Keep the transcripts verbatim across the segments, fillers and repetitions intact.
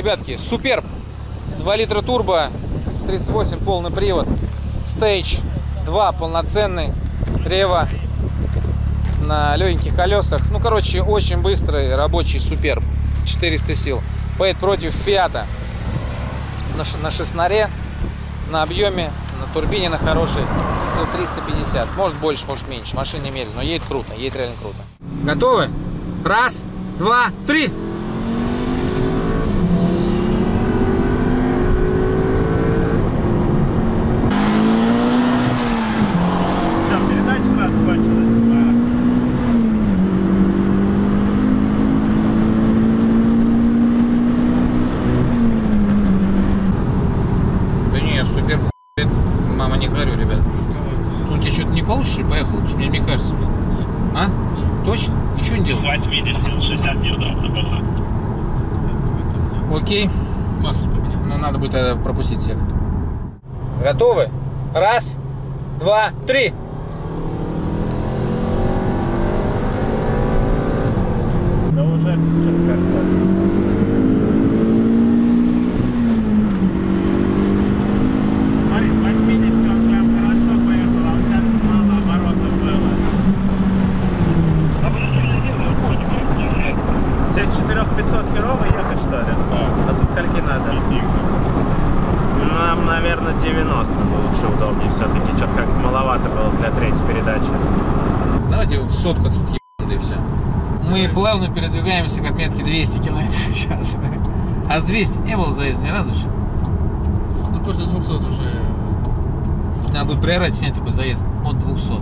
ребятки, Суперб. два литра турбо, икс тридцать восемь, полный привод. Stage два полноценный. Рева на легеньких колесах. Ну, короче, очень быстрый рабочий Суперб. четыреста сил. Поедет против Фиата. На, на шестнаре, на объеме, на турбине на хорошей. Сил триста пятьдесят. Может больше, может меньше. Машина не мерит, но едет круто. Едет реально круто. Готовы? Раз, два, три. Мама, не говорю, ребят. Ну, тебе что-то не получишь и поехал? Мне не кажется, блин. А? Точно? Ничего не делал? Окей. Масло поменял. Ну, надо будет тогда пропустить всех. Готовы? Раз, два, три. Да уже что-то как-то. пятьсот херово ехать, что ли? Да. А со скольки надо? Нам, наверное, девяносто лучше, удобнее все-таки. Что-то как-то маловато было для третьей передачи. Давайте вот сотку отсюда ебаем, да и все. Мы плавно передвигаемся к отметке двести километров сейчас. А с двухсот не было заезда ни разу еще? Ну, после двухсот уже... Надо будет приорать, снять такой заезд от двухсот.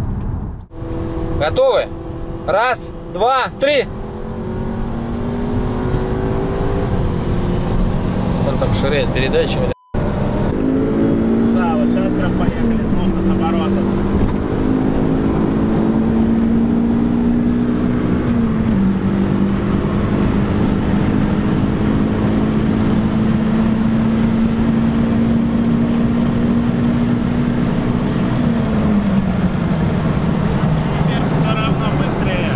Готовы? Раз, два, три. Он там ширяет передачи. Да, вот сейчас прям поехали с нужных оборотов. Теперь все равно быстрее.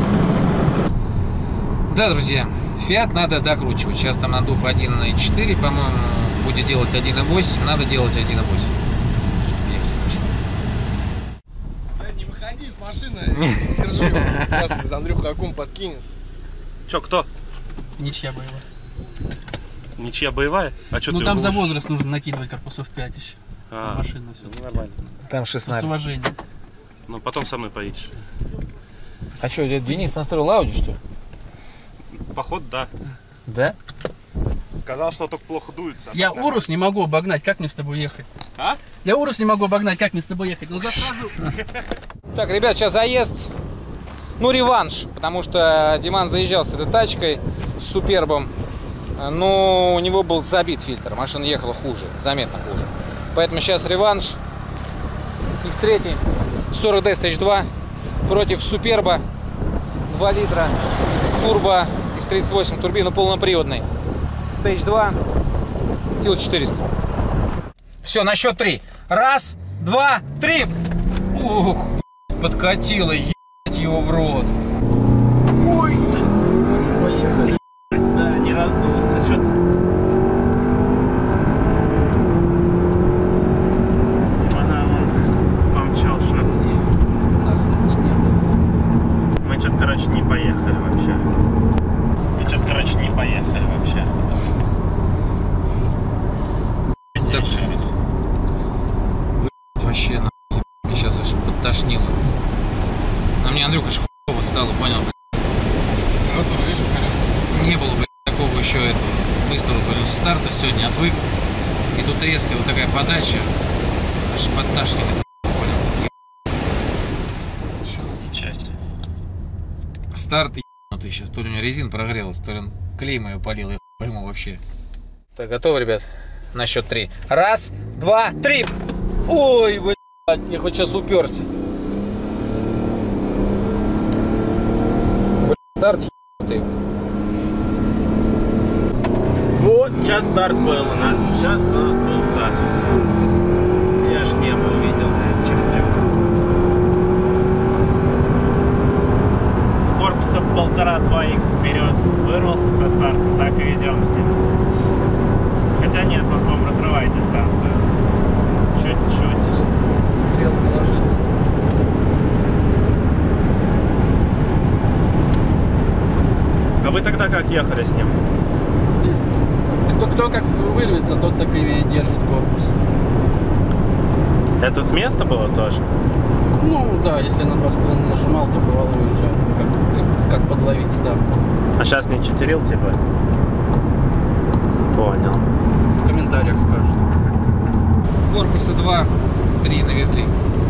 Да, друзья. Фиат надо докручивать. Сейчас там надув один и четыре, по-моему, будет делать один и восемь. Надо делать один и восемь, чтобы ехать хорошо. Да, не выходи из машины, держи его. Сейчас Андрюха аккум подкинет. Че, кто? Ничья боевая. Ничья боевая? А что Ну ты там за лучше? возраст нужно накидывать корпусов пять еще. А, машина все. ну, нормально. Там С шестнадцать. уважением. Ну потом со мной поедешь. А что, Денис настроил Ауди, что ли? Поход, да. Да? Сказал, что только плохо дуется. Я Урус не могу обогнать, как мне с тобой ехать? А? Я Урус не могу обогнать, как мне с тобой ехать? Ну засажу. Так, ребят, сейчас заезд. Ну, реванш. Потому что Диман заезжал с этой тачкой, с Супербом. Но у него был забит фильтр. Машина ехала хуже, заметно хуже. Поэтому сейчас реванш. икс три сорок ди Stage два против Суперба. два литра. Турбо икс тридцать восемь, турбина полноприводный. Stage два, сил четыреста. Все, на счет три. Раз, два, три. Ух, подкатило, ебать его в рот. Ой, ты. Поехали. Да, не раздулся что-то. Она помчал шаг. Мы что-то, короче, не поехали вообще. Мы что-то, короче, не поехали вообще. Так, вообще, нахуй, мне сейчас аж подтошнило. А мне Андрюха ж хуёво стало, понял, блядь. Температура, видишь, колеса? Не было, блядь, такого еще этого быстрого, блядь, старта сегодня, отвык. И тут резко вот такая подача, аж подташнивает, понял? Еще раз. Старт ебанутый сейчас, то ли у меня резина прогрелась, то ли он клейм ее полил, я пойму вообще. Так, готовы, ребят? На счет три. Раз, два, три. Ой, блядь, я хоть сейчас уперся. Блядь, старт ебанутый. Вот, сейчас старт был у нас. Сейчас у нас был старт. Я ж небо увидел, блядь, через люк. Корпус Вырвался полтора-два икс вперед. Вырвался со старта, так и идем с ним. Хотя нет, вот вам разрывает дистанцию. Чуть-чуть. Стрелка ложится. А вы тогда как ехали с ним? Кто, кто как вырвется, тот так и держит корпус. Это с места было тоже? Ну да, если на два с половиной нажимал, то бывало уезжал. Как, как, как подловить старт. А сейчас не читерил, типа? Понял. В комментариях скажут. Корпуса два, три навезли.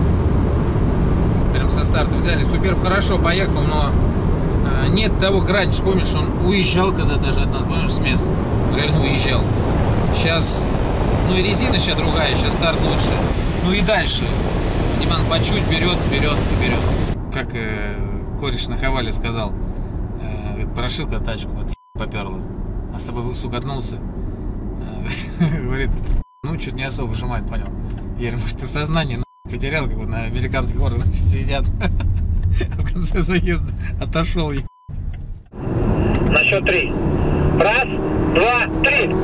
Прям со старта взяли. Суперб хорошо поехал, но э, нет того, как раньше, помнишь, он уезжал когда даже от нас, помнишь, с места. Реально уезжал. Сейчас, ну и резина сейчас другая, сейчас старт лучше. Ну и дальше. Диман по чуть берет, берет и берет. Как э, кореш на Хавале сказал, э, говорит, прошил-ка тачку, вот поперла. А с тобой высу катнулся. Э, говорит, ну чуть не особо выжимает, понял. Я говорю, может ты сознание нахуй потерял, как вот на американских горах, значит, сидят. В конце заезда отошел. На счет три. Раз, два, три.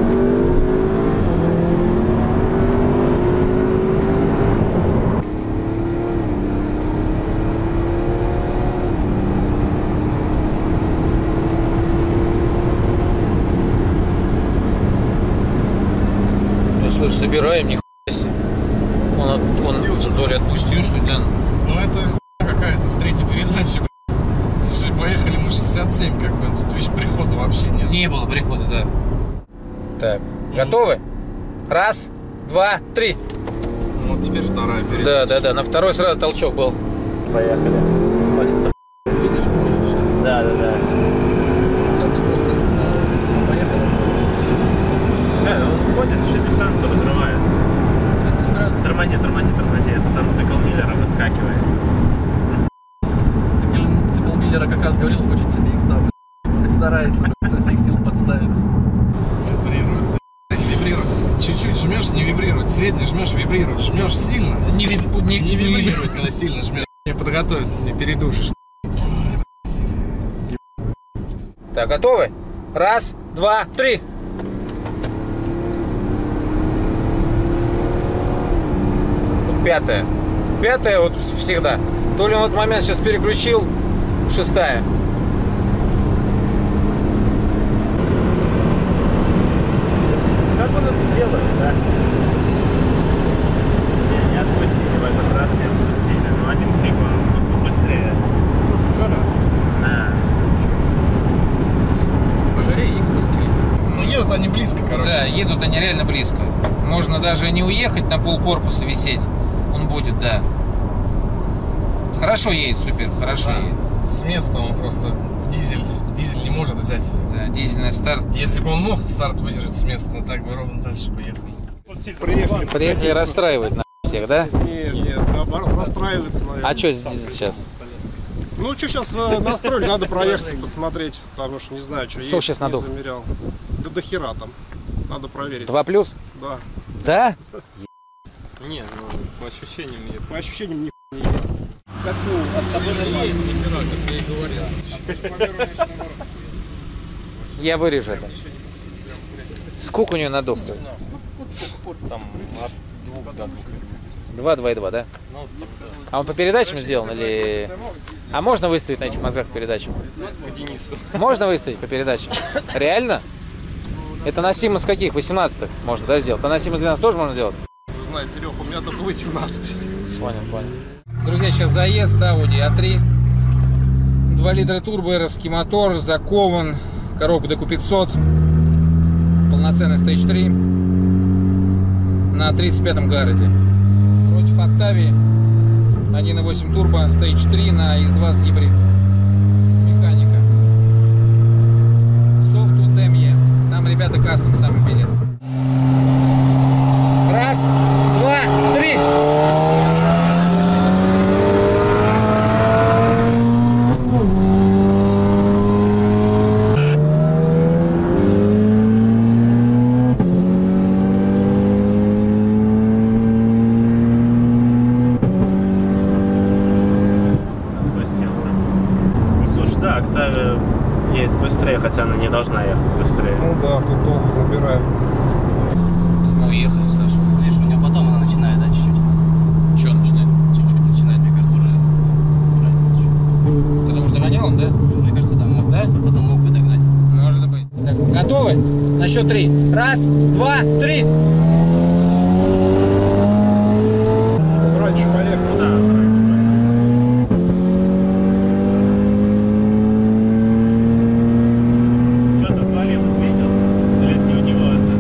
Слушай, собираем, нихуя себе. Он, от, он что ли отпустил, что ли, да? Ну это хуйня какая-то с третьей передачи, блядь. Слушай, поехали мы шестьдесят семь, как бы, тут видишь, прихода вообще нет. Не было прихода, да. Так, готовы? Раз, два, три. Ну, вот теперь вторая передача. Да, да, да, на второй сразу толчок был. Поехали. Хочется. Видишь, позже сейчас. Да, да, да. Сейчас ты просто спина. Поехал. Да, он ходит, еще дистанцию разрывает. Тормози, тормози, тормози. Это там цикл Миллера выскакивает. Цикл, цикл Миллера как раз говорил, хочет себе икса. Старается со всех сил подставиться. Вибрирует, не вибрирует. Чуть-чуть жмешь, не вибрирует. Средний жмешь, вибрирует. Жмешь сильно, Не, ви- не, не вибрирует, когда сильно жмешь. Не подготовить, не передушишь. Так, готовы? Раз, два, три. Вот пятая. Пятая вот всегда. То ли он в этот момент сейчас переключил. Шестая. Как он это делает, да? Не, не отпустили, в этот раз не отпустили. Ну один фиг, он побыстрее. Ну, жора. Да. Пожарей икс быстрее. Ну едут они близко, короче. Да, едут они реально близко. Можно даже не уехать на пол корпуса висеть. Он будет, да. Хорошо едет, супер, хорошо Да. едет. С места он просто дизель. Дизель не может взять. Да, дизельный старт. Если бы он мог старт выдержать с места, но так бы ровно дальше поехал. Приехали. Приехали расстраивать на всех, да? Нет, нет, наоборот, расстраивается, наверное. А что сейчас? Ну, что сейчас настроили, надо проехать, посмотреть, потому что не знаю, что Сколько сейчас не надув? замерял. Да до хера там, надо проверить. Два плюс? Да. Да? Не, ну по ощущениям нет. По ощущениям, ни не едет. Как ну, а с тобой же едет. Нихера, как я и говорил. Я вырежу это. Сколько у нее надувка? Там от двух до двух. Два, два и два, да? Ну, там, да. А он по передачам сделан или... А можно выставить на этих мозгах по передачам? К Денису. Можно выставить по передачам? Реально? Это на Симонс каких? восемнадцатых можно, да, сделать? А на Симонс двенадцать тоже можно сделать? Вы знаете, Серега, у меня только восемнадцать. Понял, понял. Друзья, сейчас заезд Audi а три. два литра турбоэровский мотор, закован. Коробка ди кью пятьсот. Полноценный стейдж три. На тридцать пятом гарде. Против Octavia. один и восемь турбо, стейдж три на икс двадцать гибрид. Механика. Софт у Темье. Нам ребята кастом сами билет. Раз, два, три. Отпустил там. Ну слушай, да, счет три. Раз, два, три. Раньше поехал. Да, раньше. Что-то отвалилось, видел? Или это не у него это?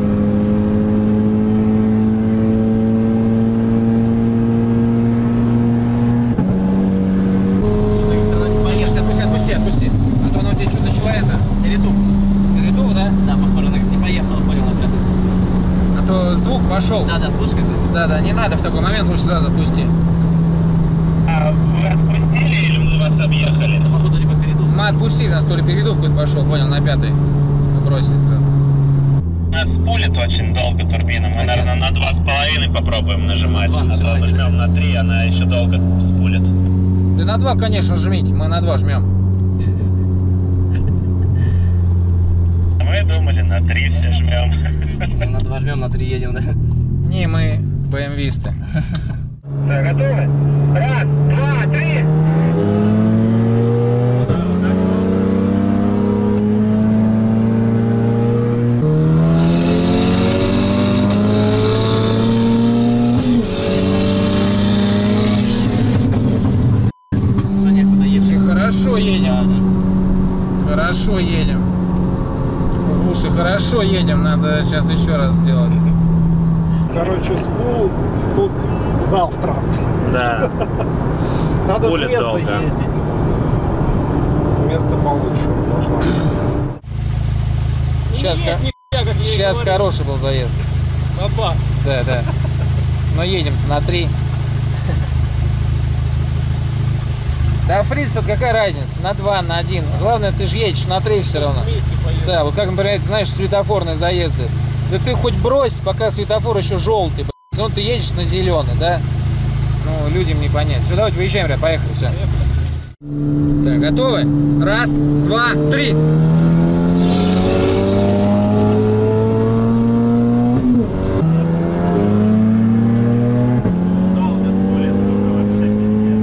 Конечно, отпусти, отпусти, отпусти. А то она у тебя что начала это? Передув. Передув, да? Да, похоже, она как не поехала, понял, опять. А то звук пошел. Да, да, слышь, как это? Да, да, не надо в такой момент, лучше сразу отпусти. А вы отпустили или мы вас объехали? Это, походу, либо передув. Мы отпустили, нас то ли передув какой-то пошел, понял, на пятый. Мы бросили сразу. Нас пулит очень долго турбина. Мы, наверное, на два с половиной попробуем нажимать. Два, А то давайте. нажмем на три, она еще долго спулит. Да на два, конечно, жмите, мы на два жмем. Мы думали, на три все жмем. На два жмем, на три едем, да? Не, мы БМВисты. Так, готовы? Раз, два, три. Что некуда ехать. Хорошо едем, Да, да. хорошо едем. Слушай, хорошо едем, надо сейчас еще раз сделать. Короче, спул тут завтра. Да. Надо с Спулит места долго. ездить. С места получше должна быть. Сейчас, сейчас хороший был заезд. На два. Да, да. Но едем на три. Да, фриц, вот какая разница? На два, на один. Главное, ты же едешь на три все равно. Вместе поедем. Да, вот как, например, знаешь, светофорные заезды. Да ты хоть брось, пока светофор еще желтый, ну ты едешь на зеленый, да? Ну, людям не понять. Все, давайте выезжаем, ребят, поехали, все. Так, готовы? Раз, два, три. Долго спулит, сука, вообще пиздец.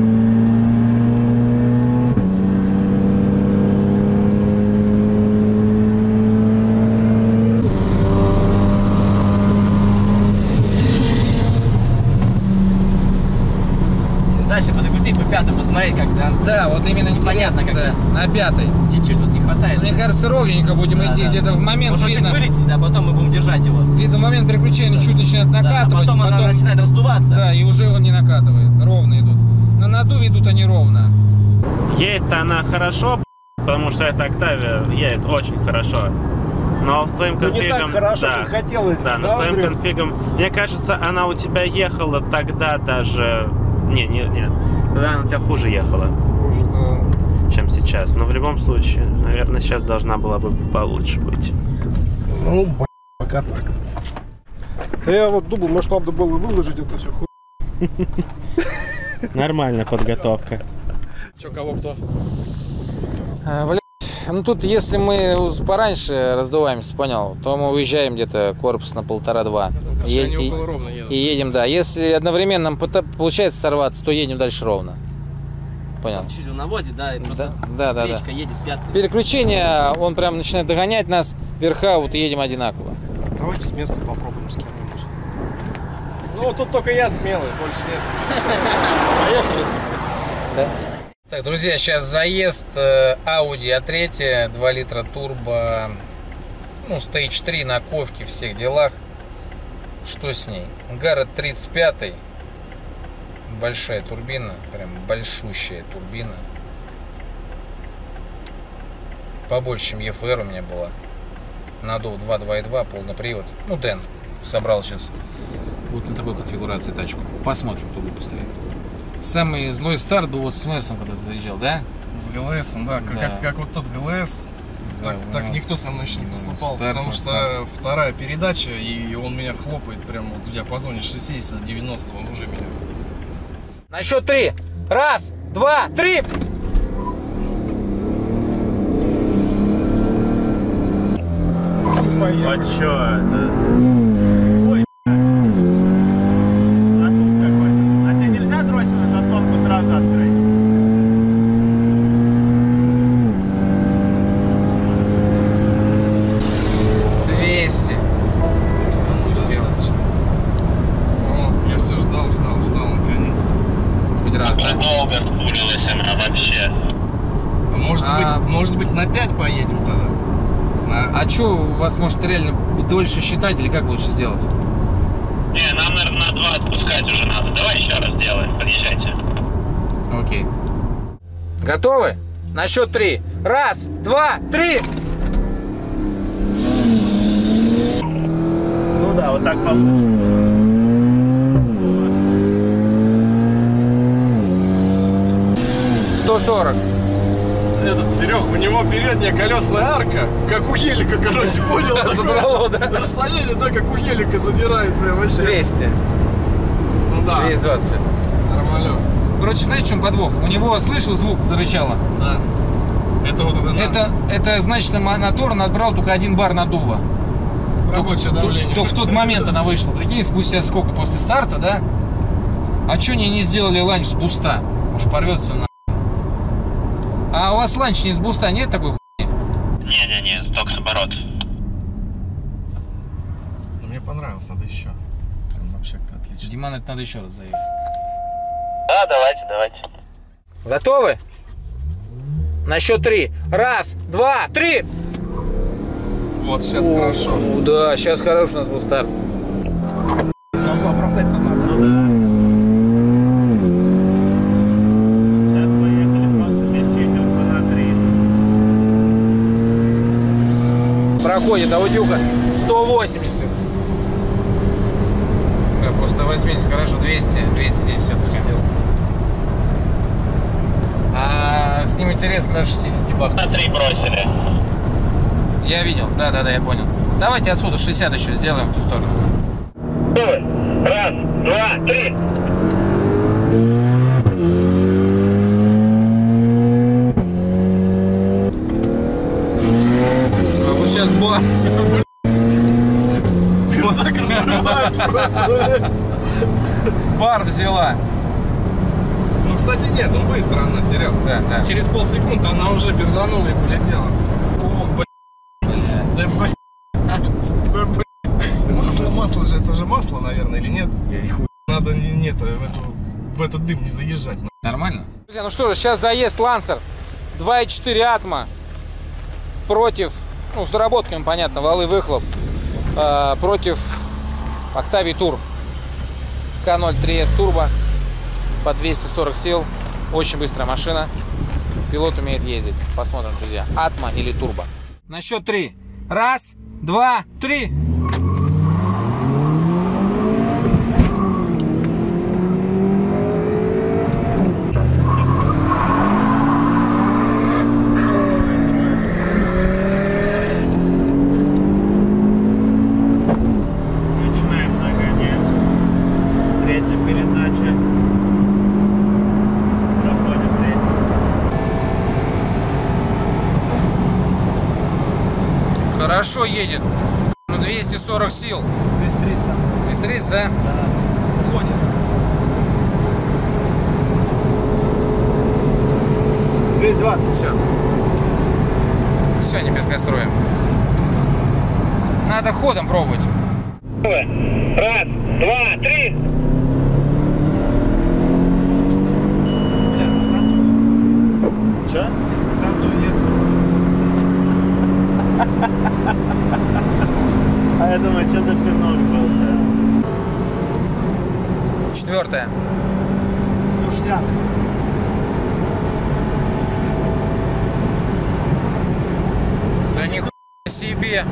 Дальше подокрути по пятому, посмотреть, как да. Да, вот именно Непонятно, интересно, когда. да, на пятой. Чуть-чуть вот не хватает. Мне кажется, ровненько будем Да, идти, да. где-то в момент Может, чуть видно, вылетит, а потом мы будем держать его. видно, в момент приключения чуть начинает Да, а накатывать. потом она начинает раздуваться. Да, и уже он не накатывает, ровно идут. На надуве идут они ровно. Едет-то она хорошо, потому что эта Октавия едет очень хорошо. Но с твоим Ну, не конфигом... так хорошо, да, как хотелось бы, да, но да, с твоим Андрюх? конфигом... Мне кажется, она у тебя ехала тогда даже... Не, не, не. Тогда она у тебя хуже ехала, Уже, да. чем сейчас. Но в любом случае, наверное, сейчас должна была бы получше быть. Ну, б***ь, пока так. Да я вот думал, может, надо было выложить это все хуй. Нормальная подготовка. Че, кого кто? А, блядь, ну тут если мы пораньше раздуваемся, понял, то мы уезжаем где-то корпус на полтора-два. Потому что они И, около ровно едут. и едем, да. Если одновременно нам пота- получается сорваться, то едем дальше ровно. Понял? Там чуть-чуть навозит, да, и просто Да, да, да. встречка едет пятый. Переключение, он прям начинает догонять нас, верха, вот и едем одинаково. Давайте с места попробуем с кем-нибудь. Ну, вот тут только я смелый, больше нет. Поехали. Да? Так, друзья, сейчас заезд э, Audi а три, два литра турбо, ну, стейдж три на ковке, всех делах. Что с ней? Гаррет тридцать пять, большая турбина, прям большущая турбина. Побольше, чем эф эр у меня была. Надув два два и два, полный привод. Ну, Дэн собрал сейчас вот на такой конфигурации тачку. Посмотрим, кто будет постоять. Самый злой старт был вот с Мерсом, когда ты заезжал, да? С ГЛСом, да, как, Да. Как, как вот тот ГЛС. Да, Так, ну, так никто со мной еще не да, поступал, старт, потому он что старт. вторая передача, и он меня хлопает прям вот в диапазоне шестьдесят-девяносто, он уже меня. На счет три. Раз, два, три. А чё это? Ой, затуп какой-то. А тебе нельзя дроссельную заслонку сразу открыть? А что, вас может реально дольше считать или как лучше сделать? Не, нам, наверное, на два отпускать уже надо. Давай еще раз сделаем. Подъезжайте. Окей. Готовы? На счет три. Раз, два, три! Ну да, вот так получше. сто сорок. Этот, Серег, у него передняя колесная арка, как у гелика, короче, понял? Задрало, да? Расстояние, да, как у гелика задирает прям вообще. двести. Ну да, двести двадцать. нормально. Короче, знаете, в чем подвох? У него, слышал, звук зарычало? Да. Это вот это, Это, это значит, что мотор набрал только один бар надува. рабочее То, давление. то в тот момент она вышла. Прикинь, спустя сколько после старта, да? А что они не сделали ланч с буста? Может, порвется на. А у вас ланч не с буста, нет такой хуйни? Не-не-не, сток с оборот. Ну, мне понравилось, надо еще. Прям вообще отлично. Диман, это надо еще раз заехать. Да, давайте, давайте. Готовы? На счет три. Раз, два, три! Вот, сейчас хорошо. О, да, сейчас хороший у нас был старт. Ну, бросать-то надо. Ну да. Сейчас поехали просто без читерства на три. Проходит Аудюха сто восемьдесят. Да, просто восемьдесят, хорошо, двести, двести десять отпустил. А с ним интересно на шестидесяти баксов. На три бросили. Я видел, да-да-да, я понял. Давайте отсюда шестьдесят еще сделаем в ту сторону. Раз, два, три. А вот сейчас бар. Так разрывает просто. Бар взяла. Ну, кстати, нет, ну быстро она, Серег. Да, да. Через полсекунды она уже перданула и полетела. Ох, блядь. Да, блядь. Да, блядь. Масло, масло же, это же масло, наверное, или нет? Я их у... Надо, не- нет, в, эту, в этот дым не заезжать. Нормально? Друзья, ну что же, сейчас заезд Lancer два и четыре атма против, ну, с доработками, понятно, валы выхлоп, э, против Octavia Tour К ноль три эс турбо по двести сорок сил. Очень быстрая машина. Пилот умеет ездить. Посмотрим, друзья, атма или турбо. На счет три. Раз, два, три. Начинаем нагонять. Третья передача. Проходим третью. Хорошо едет. Ну, двести сорок сил. двести тридцать. двести тридцать, да? Да. Уходит. двести двадцать. Все. Все, не без гастроя. Надо ходом пробовать. Раз, два, три. Че? А я думаю, что за пинок был сейчас? Четвертая. сто шестьдесят. Да нихуя себе.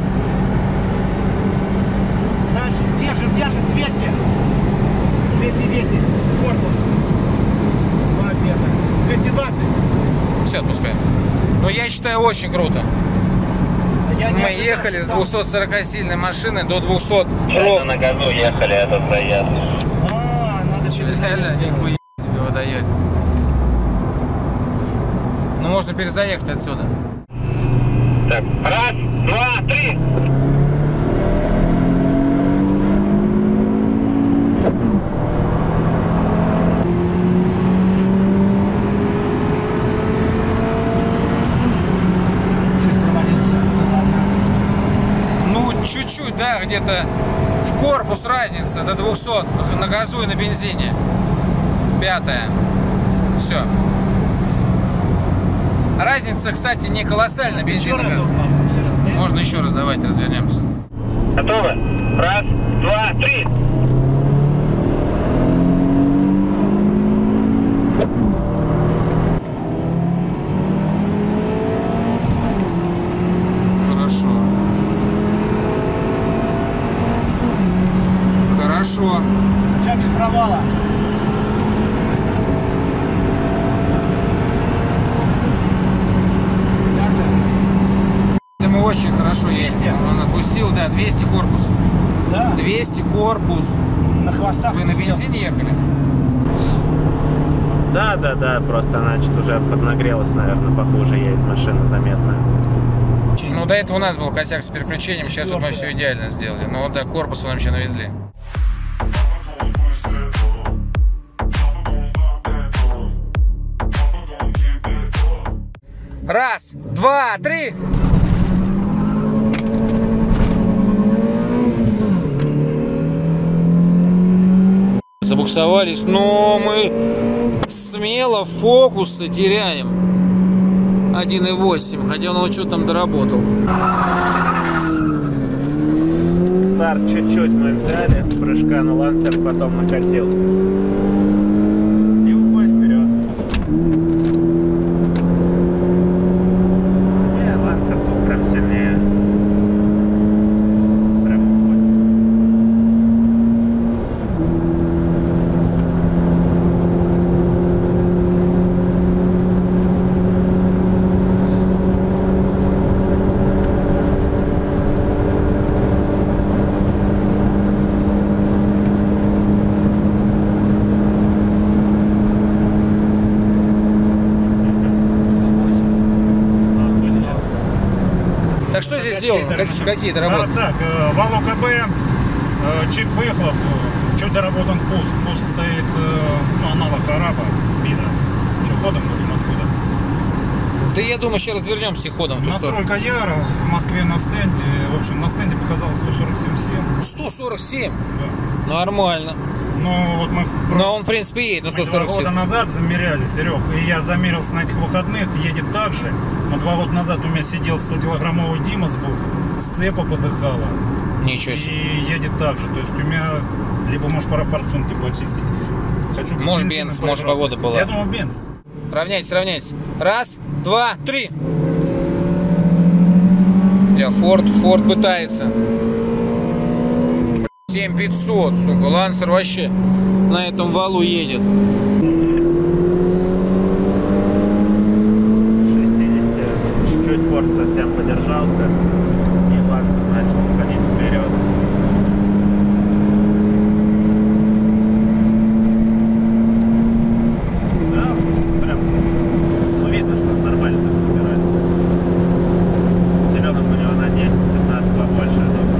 Дальше, держим, держим, двести. двести десять. Корпус. Два бета. двести двадцать. Все, отпускаем. Ну, я считаю, очень круто. Я не Мы ожидал, ехали с там- двухсотсорокасильной машины до двухсот Реально ровно. на газу ехали этот заезд. А, надо через Реально, нихуя себе вы даете. Ну, можно перезаехать отсюда. Так, раз, два, три. Ну, чуть-чуть, да, где-то в корпус разница до двухсот на газу и на бензине. Пятая. Все. Разница, кстати, не колоссальная, бензин и газ. Можно еще раз, давайте развернемся. Готовы? Раз, два, три. Хорошо. Хорошо. Сейчас без провала. Да мы очень хорошо ездим. Он отпустил, да, двести корпус. Да. двести корпус. На хвостах. Вы на бензине ехали? Да, да, да, просто она что-то уже поднагрелась, наверное, похуже едет машина заметно. Ну, до этого у нас был косяк с переключением, сейчас вот мы все идеально сделали. Но вот, да, корпус вы нам еще навезли. Раз, два, три! Забуксовались, но мы смело фокусы теряем. один и восемь, хотя он его что там доработал. Старт чуть-чуть мы взяли с прыжка, но лансер потом накатил. И уходит вперед. Не, лансер тут прям сильнее. Прям уходит. Так что здесь сделано? Как, какие доработки? А, так, э, вал ОКБ, э, чип выхлоп, э, чуть доработан впуск. Впуск стоит э, ну, аналог араба, видно. Что ходом будем откуда? Да я думаю, сейчас развернемся ходом в ту сторону. Настройка Яра в Москве на стенде. В общем, на стенде показалось сто сорок семь семь. сто сорок семь? Да. Нормально. Ну, вот мы, Но он, в принципе, едет на сто сорок семь. Мы два года назад замеряли, Серег, и я замерился на этих выходных, едет так же. Но два года назад у меня сидел стокилограммовый Дима сбоку, сцепа подыхала. Ничего себе. И едет так же. То есть у меня либо, может, пора форсунки почистить. Хочу Может, бенз, может, погода была. Я думаю, бенз. Равняйтесь, равняйтесь. Раз, два, три. Я Форд, Форд пытается. семь пятьсот, сука, Лансер вообще на этом валу едет. шестьдесят, чуть-чуть Форд совсем подержался, и Лансер начал уходить вперед. Да, прям, ну видно, что нормально так собирает. Зеленым у него на десять-пятнадцать побольше, я думаю.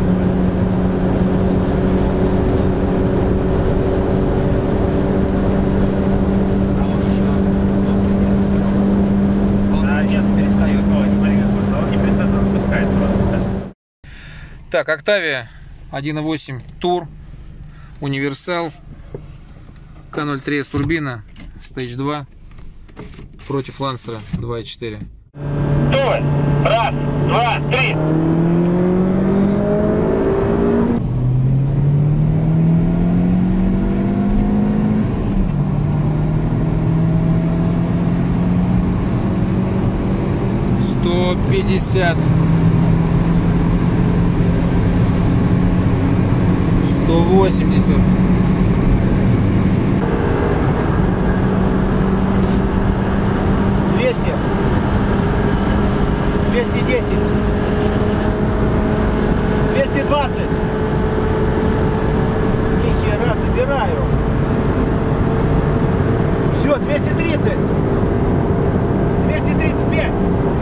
Так, Octavia один и восемь Тур, универсал, К ноль три эс турбина, Stage два, против Лансера два и четыре. Готовы? Раз, два, три. сто пятьдесят. сто восемьдесят. двести. двести десять. двести двадцать. Нихера, добираю. Все, двести тридцать. двести тридцать пять.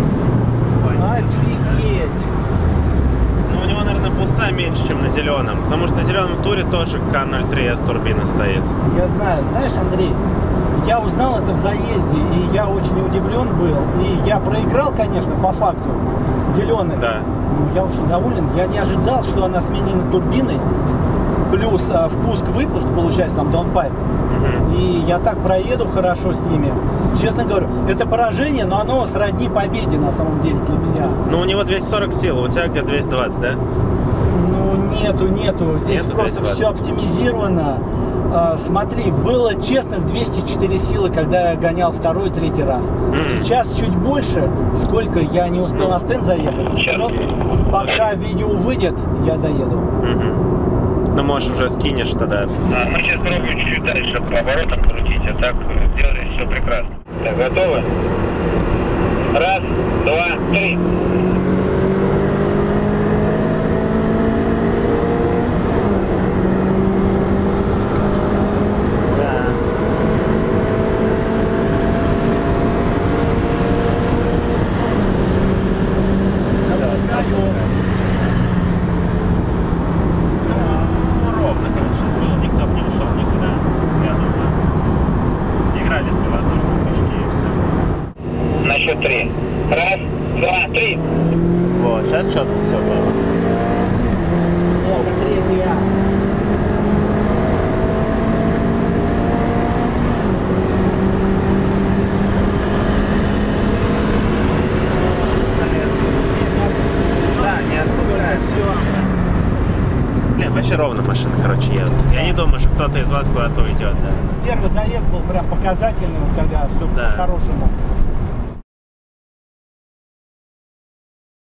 Офигеть. Ну, у него, наверное, пустая меньше, чем на зеленом. Потому что на зеленом туре тоже К ноль три эс турбина стоит. Я знаю. Знаешь, Андрей, я узнал это в заезде, и я очень удивлен был. И я проиграл, конечно, по факту зеленый. Да. Ну, я очень доволен. Я не ожидал, что она сменена турбиной плюс а, впуск-выпуск, получается, там даунпайп. И я так проеду хорошо с ними. Честно говорю, это поражение, но оно сродни победе на самом деле для меня. Ну, у него двести сорок сил, у тебя где двести двадцать, да? Ну, нету, нету. Здесь Нету просто двести двадцать. все оптимизировано. А, смотри, было честных двести четыре силы, когда я гонял второй, третий раз. Мгм. Сейчас чуть больше, сколько я не успел на стенд заехать. Но пока видео выйдет, я заеду. Угу. Ну, может, уже скинешь тогда. А, мы сейчас пробуем чуть-чуть дальше по оборотам крутить, а так сделали все прекрасно. Так, готовы? Раз, два, три. Ну, ровно, короче, сейчас было, никто бы не ушел никуда, я думаю. Играли в воздушные мешки и все. На счет три. Раз, два, три. Вот, сейчас четко все было. Это третья. Да, не отпускает. Блин, вообще ровно машина, короче, едут. Я не думаю, что кто-то из вас куда-то уйдет, да. Первый заезд был прям показательный, вот когда все Да. по-хорошему.